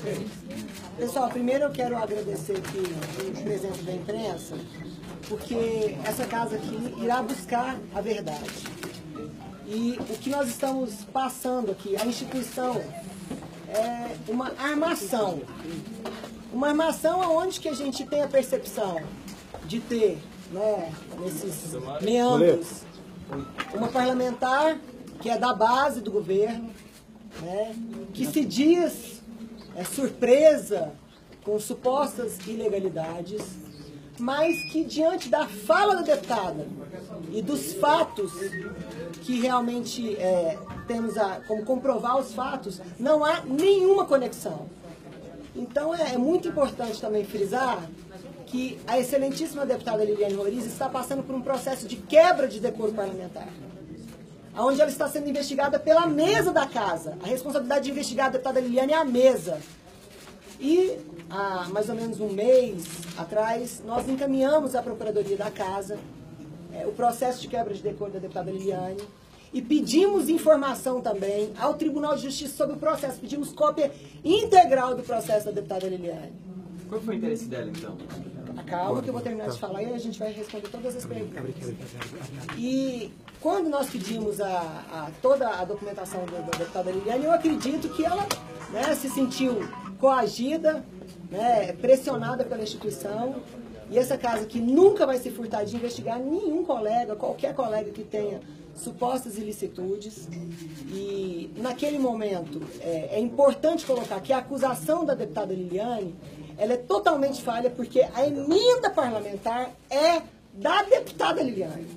Pessoal, primeiro eu quero agradecer aqui o presidente da imprensa, porque essa casa aqui irá buscar a verdade. E o que nós estamos passando aqui, a instituição, é uma armação. Uma armação onde que a gente tem a percepção de ter, né, nesses meandros, uma parlamentar que é da base do governo, né, que se diz surpresa com supostas ilegalidades, mas que diante da fala da deputada e dos fatos que realmente temos como comprovar os fatos, não há nenhuma conexão. Então é muito importante também frisar que a excelentíssima deputada Liliane Roriz está passando por um processo de quebra de decoro parlamentar, onde ela está sendo investigada pela mesa da casa. A responsabilidade de investigar a deputada Liliane é a mesa. E há mais ou menos um mês atrás, nós encaminhamos à Procuradoria da Casa o processo de quebra de decoro da deputada Liliane e pedimos informação também ao Tribunal de Justiça sobre o processo. Pedimos cópia integral do processo da deputada Liliane. Qual foi o interesse dela, então? Calma que eu vou terminar de falar e a gente vai responder todas as perguntas. E quando nós pedimos toda a documentação da deputada Liliane, eu acredito que ela, né, se sentiu coagida, né, pressionada pela instituição, e essa casa que nunca vai se furtar de investigar nenhum colega, qualquer colega que tenha supostas ilicitudes. E naquele momento é importante colocar que a acusação da deputada Liliane, ela é totalmente falha, porque a emenda parlamentar é da deputada Liliane.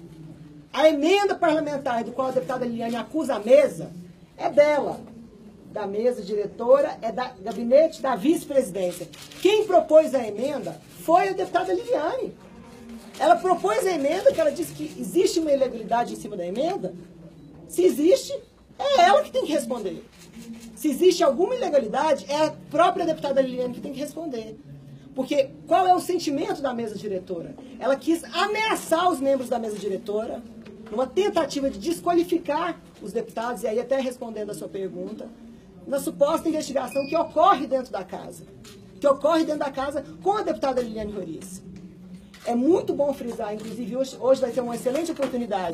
A emenda parlamentar do qual a deputada Liliane acusa a mesa é dela, da mesa diretora, é da gabinete da vice-presidência. Quem propôs a emenda foi a deputada Liliane. Ela propôs a emenda, que ela disse que existe uma ilegalidade em cima da emenda. Se existe, é ela que tem que responder. Se existe alguma ilegalidade, é a própria deputada Liliane que tem que responder. Porque qual é o sentimento da mesa diretora? Ela quis ameaçar os membros da mesa diretora, numa tentativa de desqualificar os deputados, e aí até respondendo a sua pergunta, na suposta investigação que ocorre dentro da casa. Que ocorre dentro da casa com a deputada Liliane Roriz. É muito bom frisar, inclusive hoje vai ser uma excelente oportunidade.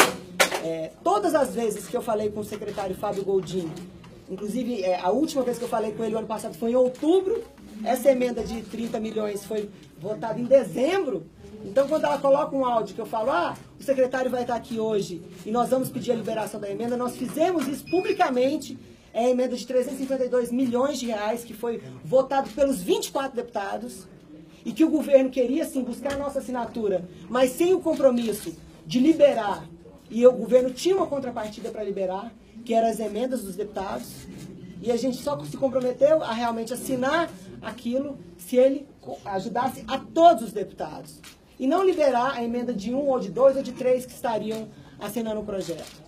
Todas as vezes que eu falei com o secretário Fábio Goldin, inclusive a última vez que eu falei com ele o ano passado foi em outubro, essa emenda de 30 milhões foi votada em dezembro. Então, quando ela coloca um áudio que eu falo, o secretário vai estar aqui hoje e nós vamos pedir a liberação da emenda, nós fizemos isso publicamente. É a emenda de 352 milhões de reais que foi votado pelos 24 deputados e que o governo queria, sim, buscar a nossa assinatura, mas sem o compromisso de liberar, e o governo tinha uma contrapartida para liberar, que eram as emendas dos deputados, e a gente só se comprometeu a realmente assinar aquilo se ele ajudasse a todos os deputados, e não liberar a emenda de 1 ou de 2 ou de 3 que estariam assinando o projeto.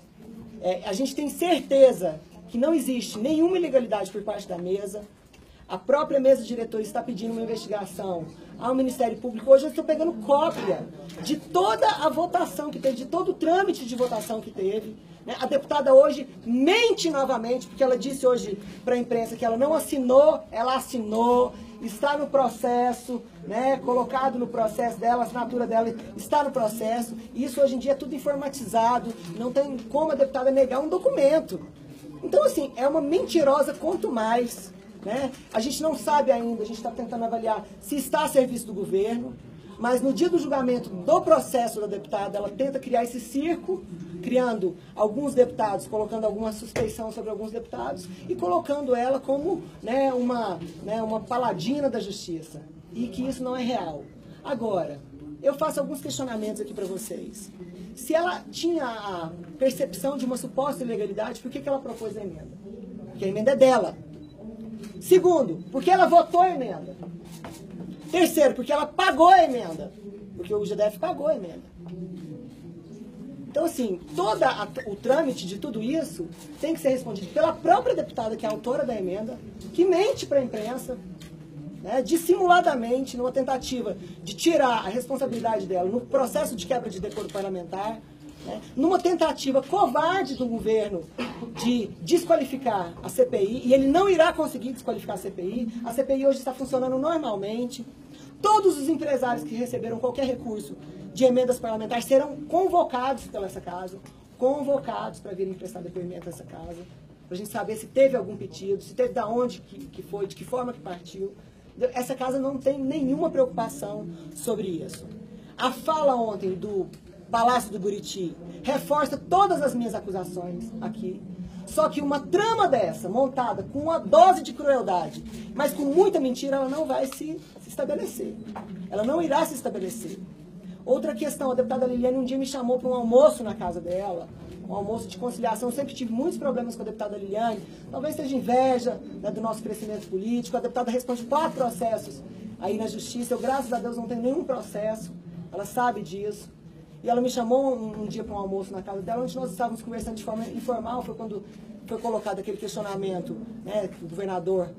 A gente tem certeza que não existe nenhuma ilegalidade por parte da mesa. A própria mesa diretora está pedindo uma investigação ao Ministério Público. Hoje eu estou pegando cópia de toda a votação que teve, de todo o trâmite de votação que teve. A deputada hoje mente novamente, porque ela disse hoje para a imprensa que ela não assinou, ela assinou, está no processo, né, colocado no processo dela, a assinatura dela está no processo. Isso hoje em dia é tudo informatizado, não tem como a deputada negar um documento. Então, assim, é uma mentirosa quanto mais, né? A gente não sabe ainda, a gente está tentando avaliar se está a serviço do governo, mas no dia do julgamento do processo da deputada, ela tenta criar esse circo, criando alguns deputados, colocando alguma suspeição sobre alguns deputados e colocando ela como, né, uma paladina da justiça, e que isso não é real. Agora, eu faço alguns questionamentos aqui para vocês. Se ela tinha a percepção de uma suposta ilegalidade, por que ela propôs a emenda? Porque a emenda é dela. Segundo, porque ela votou a emenda. Terceiro, porque ela pagou a emenda. Porque o GDF pagou a emenda. Então, assim, todo o trâmite de tudo isso tem que ser respondido pela própria deputada, que é a autora da emenda, que mente para a imprensa, né, dissimuladamente, numa tentativa de tirar a responsabilidade dela no processo de quebra de decoro parlamentar, né, numa tentativa covarde do governo de desqualificar a CPI, e ele não irá conseguir desqualificar a CPI hoje está funcionando normalmente. Todos os empresários que receberam qualquer recurso de emendas parlamentares serão convocados pela essa casa, convocados para virem prestar depoimento nessa casa, para a gente saber se teve algum pedido, se teve de onde que foi, de que forma que partiu. Essa casa não tem nenhuma preocupação sobre isso. A fala ontem do Palácio do Buriti reforça todas as minhas acusações aqui. Só que uma trama dessa, montada com uma dose de crueldade, mas com muita mentira, ela não vai se estabelecer. Ela não irá se estabelecer. Outra questão, a deputada Liliane um dia me chamou para um almoço na casa dela, um almoço de conciliação. Eu sempre tive muitos problemas com a deputada Liliane, talvez seja inveja, né, do nosso crescimento político. A deputada responde 4 processos aí na justiça. Eu, graças a Deus, não tenho nenhum processo. Ela sabe disso. E ela me chamou um dia para um almoço na casa dela, onde nós estávamos conversando de forma informal. Foi quando foi colocado aquele questionamento, né, que o governador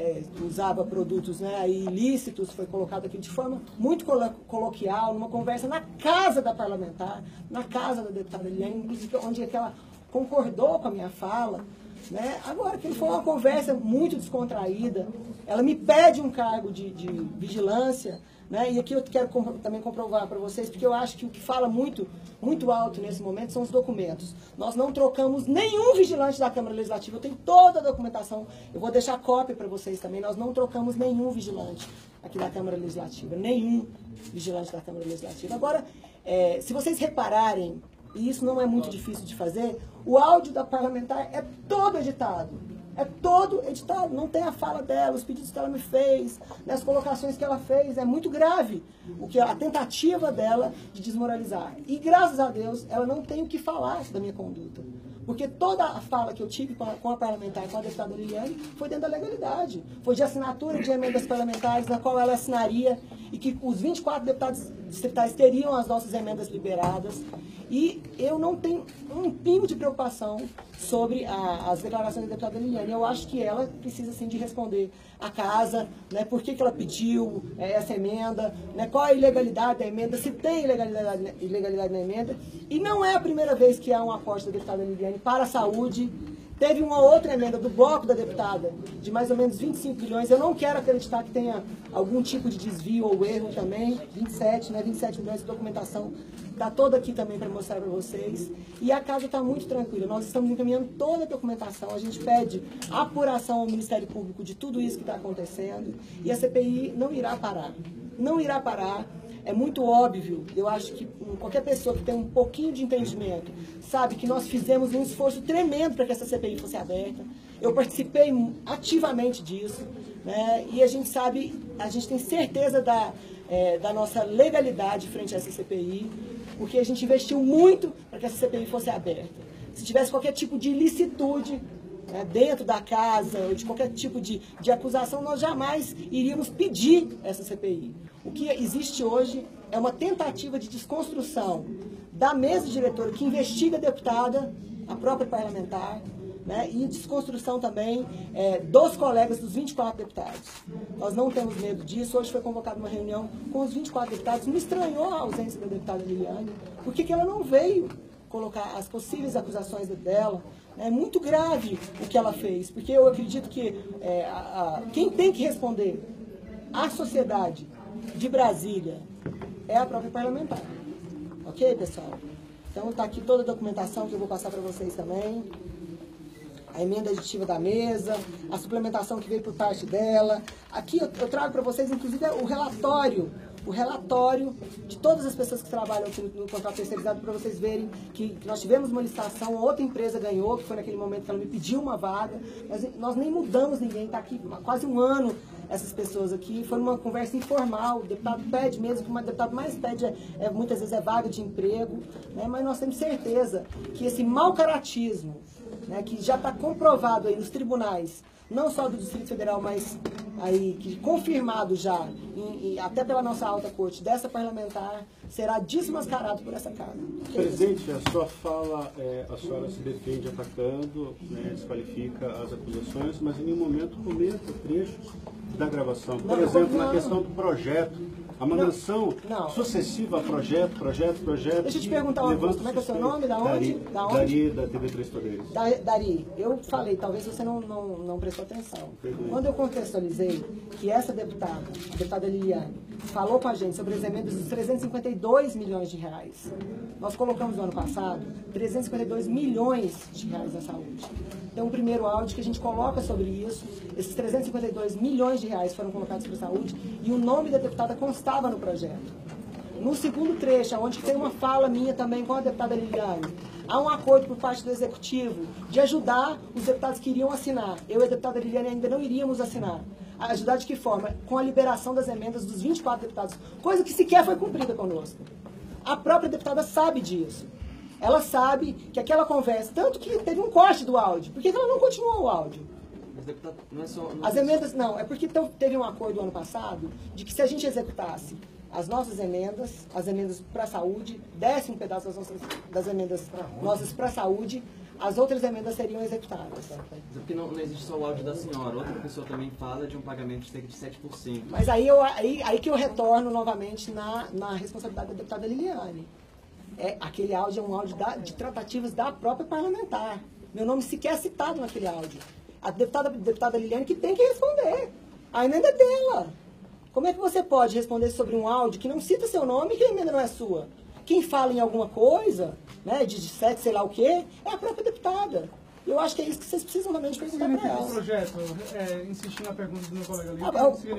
usava produtos, né, ilícitos. Foi colocado aqui de forma muito coloquial, numa conversa na casa da parlamentar, na casa da deputada Liliane, inclusive onde ela concordou com a minha fala. Né? Agora, que foi uma conversa muito descontraída, ela me pede um cargo de vigilância, né? E aqui eu quero também comprovar para vocês, porque eu acho que o que fala muito alto nesse momento são os documentos. Nós não trocamos nenhum vigilante da Câmara Legislativa, eu tenho toda a documentação, eu vou deixar cópia para vocês também, nós não trocamos nenhum vigilante aqui da Câmara Legislativa, nenhum vigilante da Câmara Legislativa. Agora, se vocês repararem, e isso não é muito difícil de fazer, o áudio da parlamentar é todo editado. É todo editado, não tem a fala dela, os pedidos que ela me fez, né, as colocações que ela fez. É muito grave a tentativa dela de desmoralizar. E, graças a Deus, ela não tem o que falar da minha conduta. Porque toda a fala que eu tive com a parlamentar, com a deputada Liliane, foi dentro da legalidade. Foi de assinatura de emendas parlamentares, na qual ela assinaria, e que os 24 deputados distritais teriam as nossas emendas liberadas. E eu não tenho um pingo de preocupação sobre as declarações da deputada Liliane. Eu acho que ela precisa, sim, de responder à casa, né, por que ela pediu essa emenda, né, qual a ilegalidade da emenda, se tem ilegalidade na emenda. E não é a primeira vez que há um aporte da deputada Liliane para a saúde. Teve uma outra emenda do bloco da deputada, de mais ou menos 25 milhões. Eu não quero acreditar que tenha algum tipo de desvio ou erro também. 27 milhões de documentação. Está toda aqui também para mostrar para vocês. E a casa está muito tranquila. Nós estamos encaminhando toda a documentação. A gente pede apuração ao Ministério Público de tudo isso que está acontecendo. E a CPI não irá parar. Não irá parar. É muito óbvio, eu acho que qualquer pessoa que tem um pouquinho de entendimento sabe que nós fizemos um esforço tremendo para que essa CPI fosse aberta. Eu participei ativamente disso, né? E a gente sabe, a gente tem certeza da nossa legalidade frente a essa CPI, porque a gente investiu muito para que essa CPI fosse aberta. Se tivesse qualquer tipo de ilicitude, né, dentro da casa, ou de qualquer tipo de acusação, nós jamais iríamos pedir essa CPI. O que existe hoje é uma tentativa de desconstrução da mesa diretora que investiga a deputada, a própria parlamentar, né, e desconstrução também dos colegas dos 24 deputados. Nós não temos medo disso. Hoje foi convocada uma reunião com os 24 deputados. Me estranhou a ausência da deputada Liliane. Por que ela não veio colocar as possíveis acusações dela? É muito grave o que ela fez, porque eu acredito que quem tem que responder à sociedade de Brasília é a própria parlamentar. Ok, pessoal? Então está aqui toda a documentação que eu vou passar para vocês também. A emenda aditiva da mesa, a suplementação que veio por parte dela. Aqui eu trago para vocês, inclusive, o relatório de todas as pessoas que trabalham aqui no contrato terceirizado, para vocês verem que nós tivemos uma licitação, outra empresa ganhou, que foi naquele momento que ela me pediu uma vaga, mas nós nem mudamos ninguém, está aqui há quase um ano essas pessoas aqui, foi uma conversa informal, o deputado pede mesmo, que o deputado mais pede muitas vezes vaga de emprego, né, mas nós temos certeza que esse mau caratismo, né, que já está comprovado aí nos tribunais, não só do Distrito Federal, mas aí, que confirmado já, até pela nossa alta corte, dessa parlamentar, será desmascarado por essa casa. Presidente, a sua fala, a senhora se defende atacando, né, desqualifica as acusações, mas em nenhum momento comenta trechos da gravação. Por exemplo, na questão do projeto a manutenção sucessiva, projeto. Deixa eu te perguntar uma coisa, como é que é o seu nome? Da onde? Dari, da TV Três Poderes. Dari, eu falei, talvez você não prestou atenção. Quando eu contextualizei que essa deputada, a deputada Liliane, falou com a gente sobre as emendas dos 352 milhões de reais. Nós colocamos no ano passado 352 milhões de reais na saúde. Então, o primeiro áudio que a gente coloca sobre isso, esses 352 milhões de reais foram colocados para a saúde e o nome da deputada constava no projeto. No segundo trecho, onde tem uma fala minha também com a deputada Liliane, há um acordo por parte do Executivo de ajudar os deputados que iriam assinar. Eu e a deputada Liliane ainda não iríamos assinar. Ajudar de que forma? Com a liberação das emendas dos 24 deputados, coisa que sequer foi cumprida conosco. A própria deputada sabe disso. Ela sabe que aquela conversa, tanto que teve um corte do áudio, por que ela não continuou o áudio? Mas, deputado, não é só... As emendas, não, é porque teve um acordo ano passado de que se a gente executasse as nossas emendas, as emendas para a saúde, desse um pedaço das emendas nossas para a saúde, as outras emendas seriam executadas. Porque não existe só o áudio da senhora, outra pessoa também fala de um pagamento de cerca de 7%. Mas aí que eu retorno novamente na responsabilidade da deputada Liliane. Aquele áudio é um áudio de tratativas da própria parlamentar. Meu nome sequer é citado naquele áudio. A deputada Liliane que tem que responder. A emenda é dela. Como é que você pode responder sobre um áudio que não cita seu nome e que a emenda não é sua? Quem fala em alguma coisa, né, de sete, sei lá o quê, é a própria deputada. Eu acho que é isso que vocês precisam realmente perguntar para ela. O projeto, insistindo na pergunta do meu colega ali,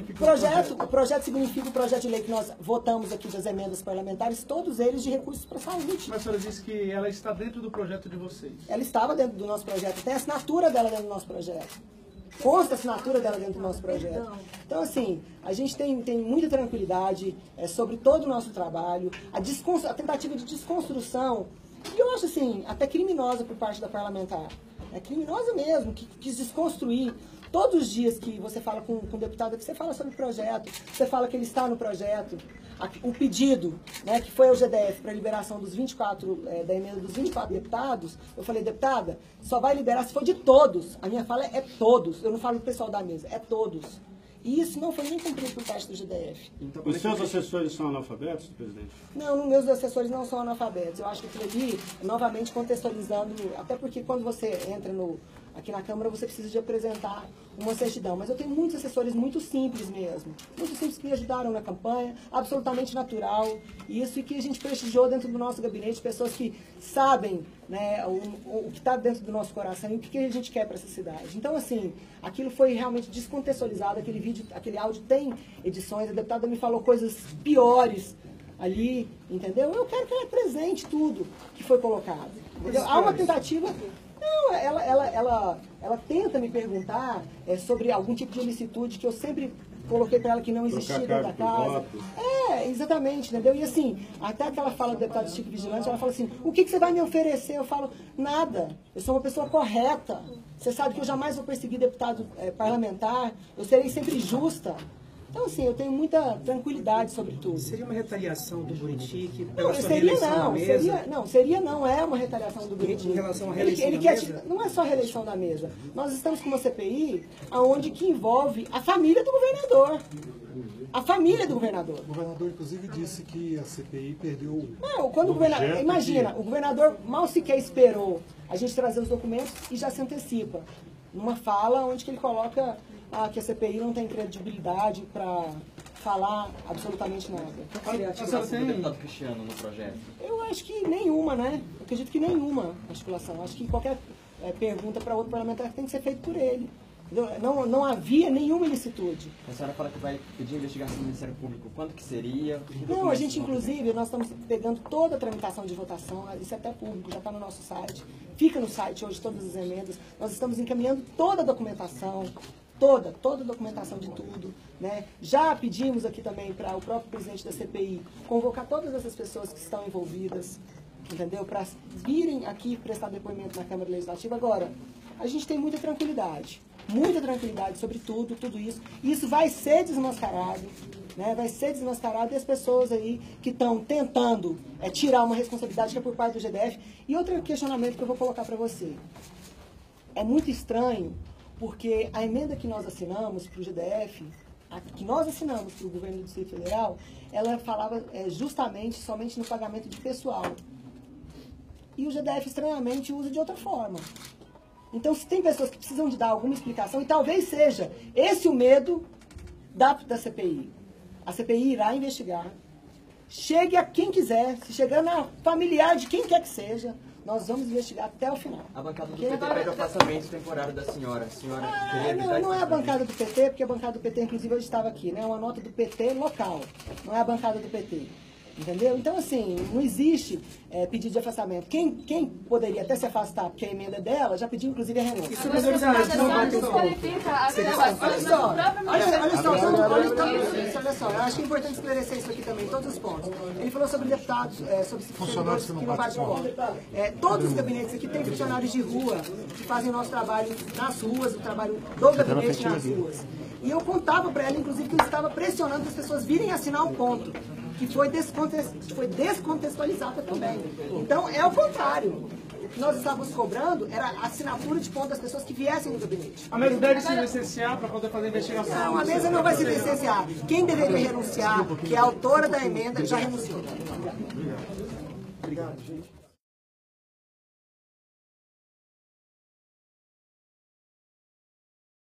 o projeto significa o projeto de lei que nós votamos aqui das emendas parlamentares, todos eles de recursos para a saúde. Mas a senhora disse que ela está dentro do projeto de vocês. Ela estava dentro do nosso projeto, tem a assinatura dela dentro do nosso projeto. Consta a assinatura dela dentro do nosso projeto. Então, assim, a gente tem muita tranquilidade sobre todo o nosso trabalho, a tentativa de desconstrução, que eu acho, assim, até criminosa por parte da parlamentar. É criminosa mesmo, que quis desconstruir. Todos os dias que você fala com o deputado, que você fala sobre o projeto, você fala que ele está no projeto, o pedido, né, que foi ao GDF para a liberação dos 24, da emenda dos 24 deputados, eu falei, deputada, só vai liberar se for de todos. A minha fala é todos, eu não falo do pessoal da mesa, é todos. E isso não foi nem cumprido por parte do GDF. Então, os seus assessores são analfabetos, presidente? Não, meus assessores não são analfabetos. Eu acho que aquilo ali, novamente contextualizando, até porque quando você entra aqui na Câmara, você precisa de apresentar uma certidão. Mas eu tenho muitos assessores muito simples mesmo. Muito simples que me ajudaram na campanha, absolutamente natural. Isso e que a gente prestigiou dentro do nosso gabinete, pessoas que sabem, né, o que está dentro do nosso coração e o que a gente quer para essa cidade. Então, assim, aquilo foi realmente descontextualizado. Aquele áudio tem edições. A deputada me falou coisas piores ali, entendeu? Eu quero que ela apresente tudo que foi colocado. Entendeu? Há uma tentativa... Não, ela tenta me perguntar sobre algum tipo de ilicitude que eu sempre coloquei para ela que não existia dentro da casa. Exatamente, entendeu? E assim, até que ela fala do deputado Chico Vigilante, ela fala assim, o que você vai me oferecer? Eu falo, nada, eu sou uma pessoa correta. Você sabe que eu jamais vou perseguir deputado parlamentar, eu serei sempre justa. Então, assim, eu tenho muita tranquilidade sobre tudo. Seria uma retaliação do Buriti? Não, é uma retaliação do Buriti. Em relação à reeleição da mesa? Não é só a reeleição da mesa. Nós estamos com uma CPI onde que envolve a família do governador. A família do governador. O governador, inclusive, disse que a CPI perdeu... Não, quando o governador... Imagina, o governador mal sequer esperou a gente trazer os documentos e já se antecipa. Numa fala onde que ele coloca... que a CPI não tem credibilidade para falar absolutamente nada. Qual seria a articulação do deputado Cristiano no projeto? Eu acho que nenhuma, né? Eu acredito que nenhuma articulação. Acho que qualquer pergunta para outro parlamentar tem que ser feita por ele. Não havia nenhuma ilicitude. A senhora fala que vai pedir investigação do Ministério Público. Quanto que seria? Não, a gente, inclusive, nós estamos pegando toda a tramitação de votação, isso é até público, já está no nosso site. Fica no site hoje todas as emendas. Nós estamos encaminhando toda a documentação. Toda a documentação de tudo, né? Já pedimos aqui também para o próprio presidente da CPI convocar todas essas pessoas que estão envolvidas, entendeu? Para virem aqui prestar depoimento na Câmara Legislativa. Agora, a gente tem muita tranquilidade sobre tudo isso. E isso vai ser desmascarado, né? Vai ser desmascarado e as pessoas aí que estão tentando tirar uma responsabilidade que é por parte do GDF. E outro questionamento que eu vou colocar para você. É muito estranho, porque a emenda que nós assinamos para o GDF, a que nós assinamos para o governo do Distrito Federal, ela falava justamente, somente no pagamento de pessoal. E o GDF, estranhamente, usa de outra forma. Então, se tem pessoas que precisam de dar alguma explicação, e talvez seja esse o medo da CPI. A CPI irá investigar. Chegue a quem quiser, se chegar na familiar de quem quer que seja, nós vamos investigar até o final. A bancada do PT pede o afastamento temporário da senhora. A senhora não é a bancada do PT, porque a bancada do PT, inclusive, hoje estava aqui, né? É uma nota do PT local, não é a bancada do PT. Entendeu? Então, assim, não existe pedido de afastamento. Quem poderia até se afastar, porque a emenda é dela, já pediu, inclusive, a renúncia. Isso é verdade, não vai ter como. Olha só, eu acho que é importante esclarecer isso aqui também, todos os pontos. Ele falou sobre deputados, sobre funcionários que não batem ponto. Todos os gabinetes aqui têm funcionários de rua que fazem o nosso trabalho nas ruas, o trabalho do gabinete nas ruas. E eu contava para ela, inclusive, que eu estava pressionando as pessoas virem assinar o ponto, que foi descontextualizada também. Então, é o contrário. O que nós estávamos cobrando era a assinatura de ponto das pessoas que viessem do gabinete. A mesa deve se licenciar para poder fazer a investigação? Não, a mesa não vai se licenciar. Quem deveria renunciar, que é a autora da emenda, já renunciou. Obrigado, gente.